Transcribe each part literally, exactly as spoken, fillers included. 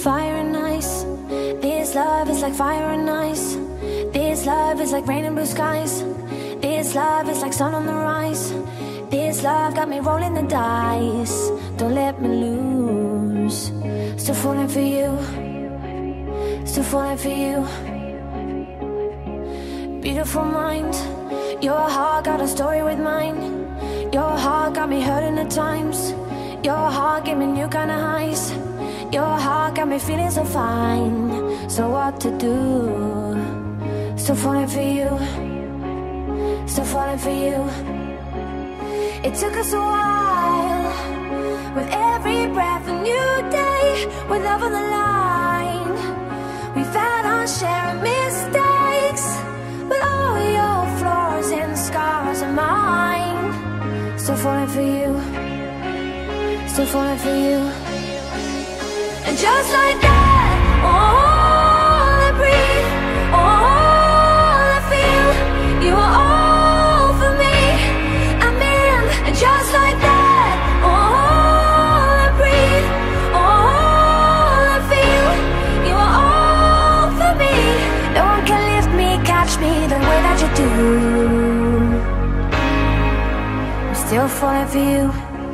fire and ice. This love is like fire and ice. This love is like rain and blue skies. This love is like sun on the rise. This love got me rolling the dice. Don't let me lose. Still falling for you. Still falling for you. Beautiful mind. Your heart got a story with mine. Your heart got me hurting at times. Your heart gave me new kind of highs. Your heart got me feeling so fine. So what to do? Still falling for you. Still falling for you. It took us a while. With every breath a new day. With love on the line. We've had our share of mistakes. But all your flaws and scars are mine. Still falling for you. Still falling for you. And just like that, all I breathe, all I feel, you are all for me. I'm in. And just like that, all I breathe, all I feel, you are all for me. No one can lift me, catch me the way that you do. I'm still falling for you.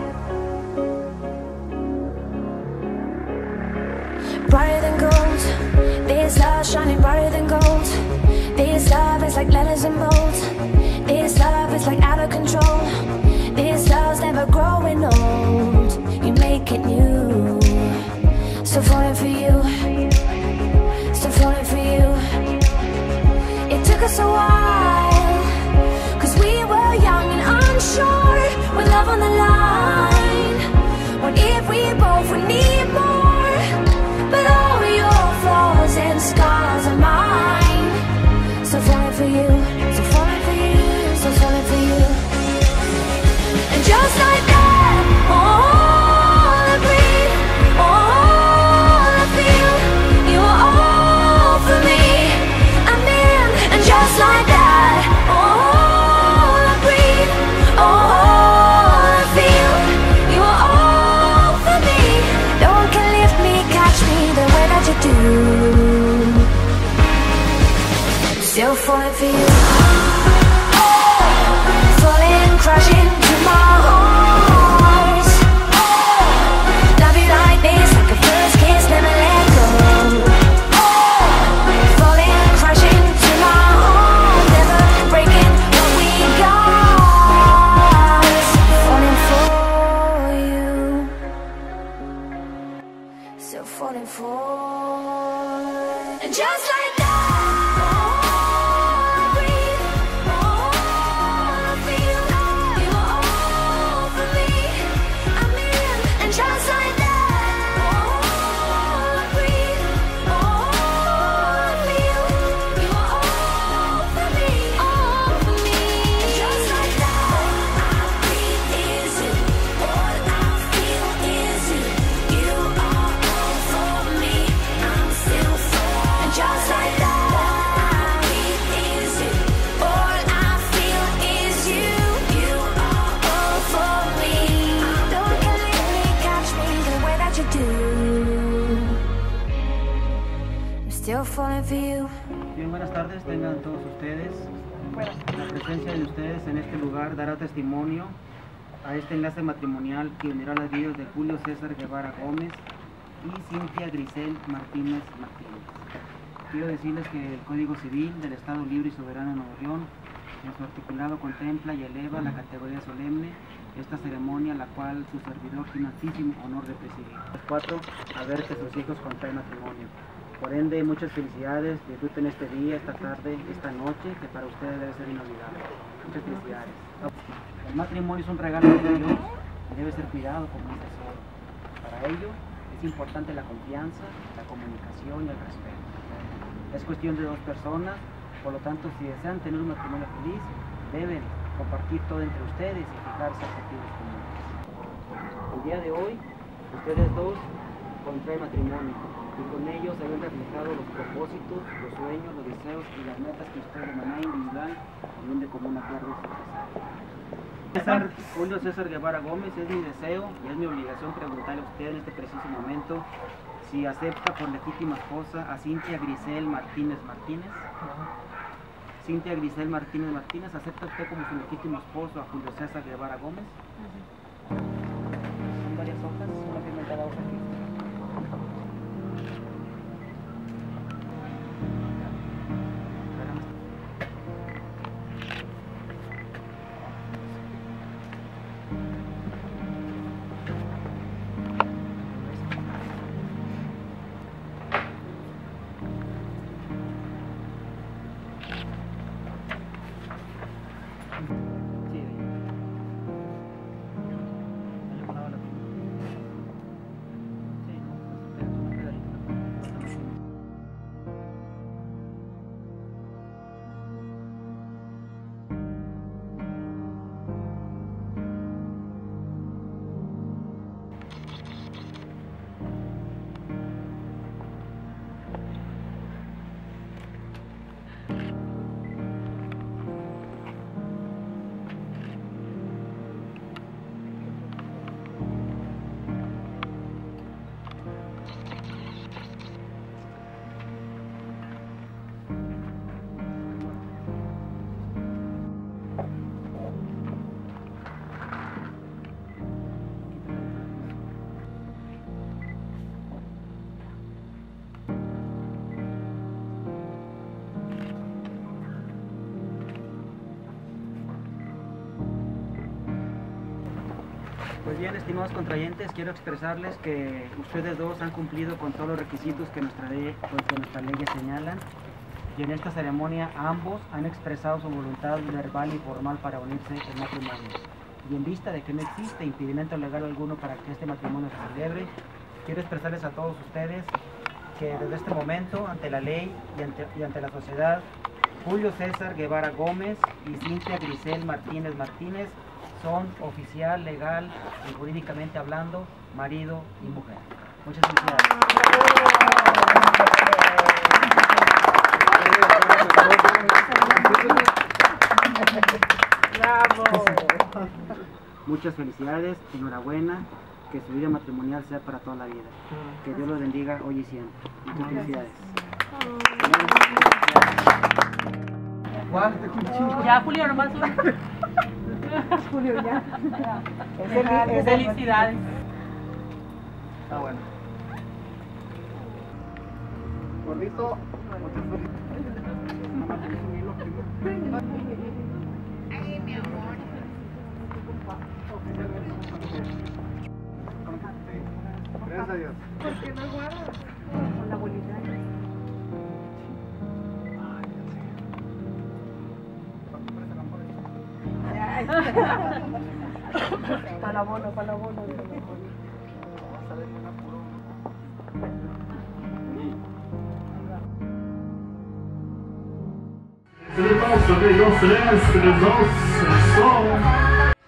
Brighter than gold. This love shining brighter than gold. This love is like letters in bold. This love is like out of control. This love's never growing old. You make it new. Still falling for you. Still falling for you. It took us a while, cause we were young and unsure. With love on the line. What if we both would need more? But all your flaws and scars are mine. So falling for you, so falling for you, so falling for you. And just like that, all I breathe, all I feel, you are all for me. I'm in. And just like that, all I breathe, all I feel, you are all for me. No one can lift me, catch me the way that you do. Still falling for you. Falling, crashing to my arms. Love you like this, like a first kiss, never let go. Falling, crashing to my arms, never breaking what we got. Falling for you. Still falling for. And just like that, all I breathe, all I feel, you are all for me. I'm in. And just like that, all I breathe, all I feel, you are all for me, all for me. And just like that, all I breathe is you, all I feel is you. You are all for me, I'm still for. And just like that, all I breathe is you, all I feel is you. You are all for me. No one can let me, catch me the way that you do. I'm still falling for you. Bien, buenas tardes, tengan todos ustedes. La presencia de ustedes en este lugar dará testimonio a este enlace matrimonial que unirá las vidas de Julio César Guevara Gómez y Cintia Grisel Martínez Martínez. Quiero decirles que el Código Civil del Estado Libre y Soberano de Nuevo León en su articulado contempla y eleva la categoría solemne esta ceremonia, la cual su servidor tiene altísimo honor de presidir. Los cuatro, a ver que sus hijos contraen matrimonio. Por ende, muchas felicidades, disfruten este día, esta tarde, esta noche, que para ustedes debe ser inolvidable. Muchas felicidades. El matrimonio es un regalo de Dios y debe ser cuidado como un tesoro. Para ello, es importante la confianza, la comunicación y el respeto. Es cuestión de dos personas, por lo tanto, si desean tener un matrimonio feliz, deben compartir todo entre ustedes y fijarse objetivos comunes. El día de hoy, ustedes dos contraen matrimonio y con ellos se ven reflejados los propósitos, los sueños, los deseos y las metas que ustedes de manera individual tienen de común acuerdo César, Julio César Guevara Gómez, es mi deseo y es mi obligación preguntarle a usted en este preciso momento si acepta por legítima esposa a Cintia Grisel Martínez Martínez. Cintia Grisel Martínez Martínez, ¿acepta usted como su legítimo esposo a Julio César Guevara Gómez? Son varias hojas, una firma en cada hoja aquí. Pues bien, estimados contrayentes, quiero expresarles que ustedes dos han cumplido con todos los requisitos que nuestra ley, pues, que nuestras leyes señalan, y en esta ceremonia ambos han expresado su voluntad verbal y formal para unirse en matrimonio. Y en vista de que no existe impedimento legal alguno para que este matrimonio se celebre, quiero expresarles a todos ustedes que desde este momento, ante la ley y ante, y ante la sociedad, Julio César Guevara Gómez y Cintia Grisel Martínez Martínez son oficial, legal y jurídicamente hablando, marido y mujer. Muchas felicidades. ¡Bravo! Muchas felicidades, enhorabuena, que su vida matrimonial sea para toda la vida. Que Dios los bendiga hoy y siempre. Muchas felicidades. Ya, Julio, nomás. Julio, ya. Felicidades. Ah, bueno. Gordito, muchas Ay, mi amor. Gracias a Dios. ¿Por qué no guardas? Con la abuelita. Para la bono, para la bono. Nossa, melhor festa, nossa, som.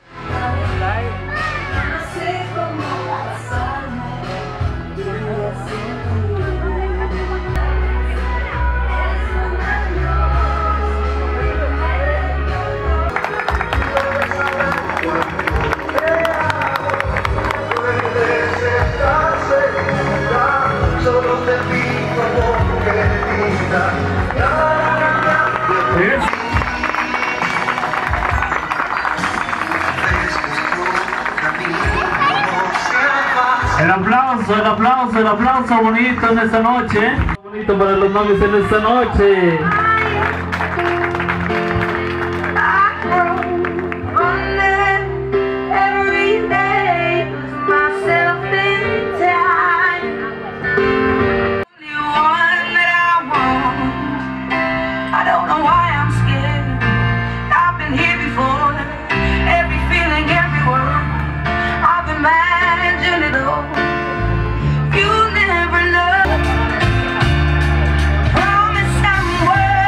El aplauso, el aplauso, el aplauso bonito en esta noche. Bonito para los novios en esta noche. You never loved. Promise I'm worth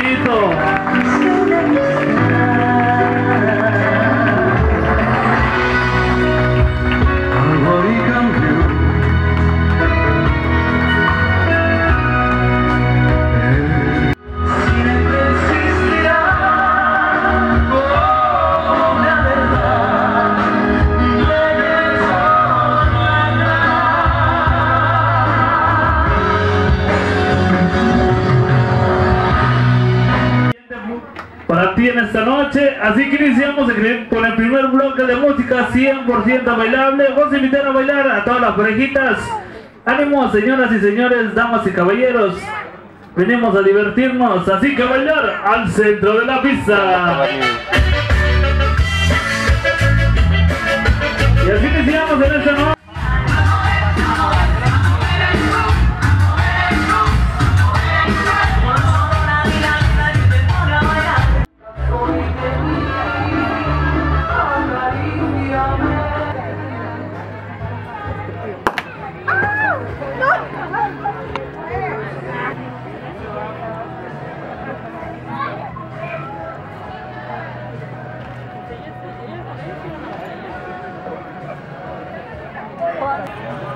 bonito. Para ti en esta noche, así que iniciamos con el primer bloque de música cien por ciento bailable. Vamos a invitar a bailar a todas las parejitas. Ánimo, señoras y señores, damas y caballeros, venimos a divertirnos, así que a bailar al centro de la pista. Y así iniciamos en esta noche. What?